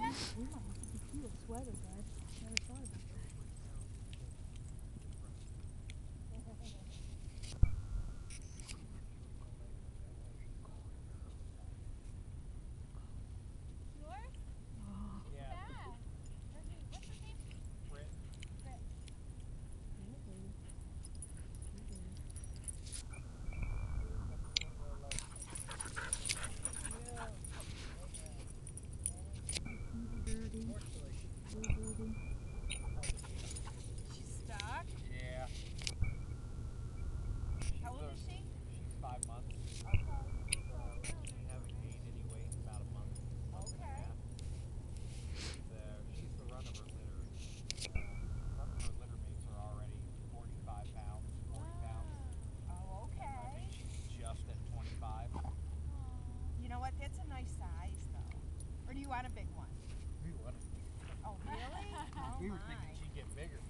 We might have to get you a sweater, bud. Never thought about that. Yours? Oh. Yeah. What's his name? Britt. Britt. Unfortunately, She's stuck? yeah. How old is she? She's 5 months. Okay. She hasn't gained any weight in about a month and a Okay. half. She's the run of her litter. Some of her litter mates are already 45 pounds, 40 pounds. Oh, I okay. think she's just at 25. You know what? That's a nice size, though. Or do you want a big one? We wanted. Oh, really? Oh, We were my. thinking she'd get bigger.